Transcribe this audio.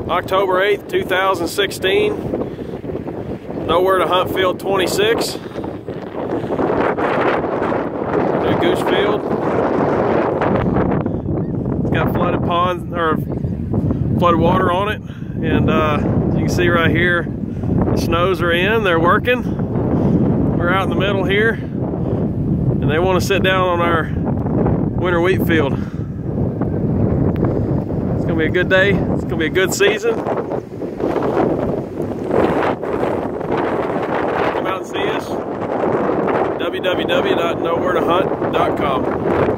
October 8th, 2016. Nowhere to Hunt Field 26. A goose field. It's got flooded ponds or flooded water on it, and as you can see right here, the snows are in. They're working. We're out in the middle here, and they want to sit down on our winter wheat field. It's gonna be a good day. It's gonna be a good season. Come out and see us. www.nowheretohunt.com